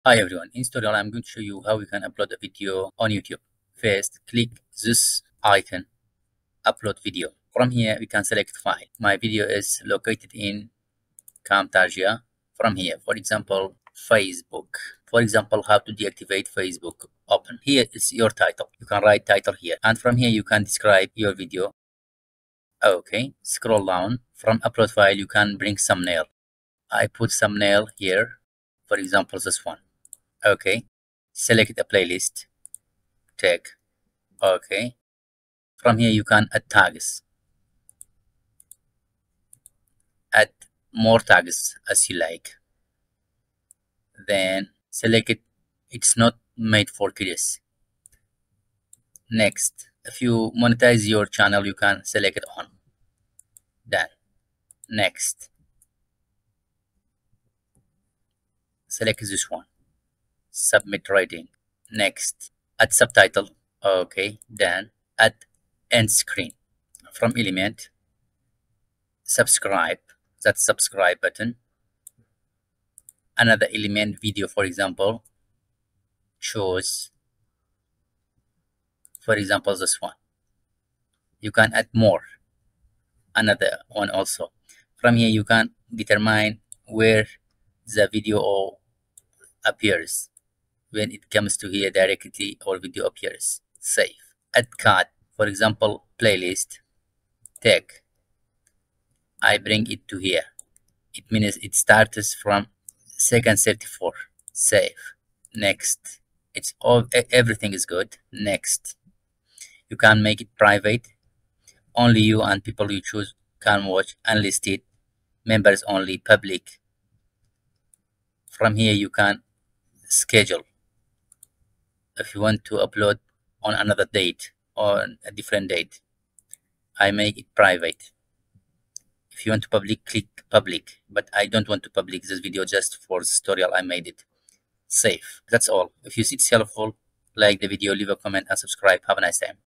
Hi everyone, in this tutorial I'm going to show you how you can upload a video on YouTube. First, click this icon, upload video. From here we can select file. My video is located in Camtasia. From here, for example, Facebook. For example, how to deactivate Facebook. Open. Here is your title. You can write title here. And from here you can describe your video. Okay, scroll down. From upload file you can bring thumbnail. I put thumbnail here. For example, this one. Okay, select a playlist, tag. Okay, from here you can add tags, add more tags as you like. Then select it, it's not made for kids. Next, if you monetize your channel you can select it on. Then next, select this one, submit rating. Next, add subtitle. Okay, then add end screen. From element, subscribe, that's subscribe button. Another element, video, for example, choose, for example, this one. You can add more, another one also. From here you can determine where the video appears. When it comes to here directly or video appears. Save, add card, for example, playlist, tag. I bring it to here. It means it starts from second 34. Save. Next, it's all, everything is good. Next, you can make it private. Only you and people you choose can watch. Unlisted, members only. Public. From here you can schedule. If you want to upload on another date or a different date, I make it private. If you want to public, click public, but I don't want to public this video, just for this tutorial I made it. Save. That's all. If you see it's helpful, like the video, leave a comment and subscribe. Have a nice time.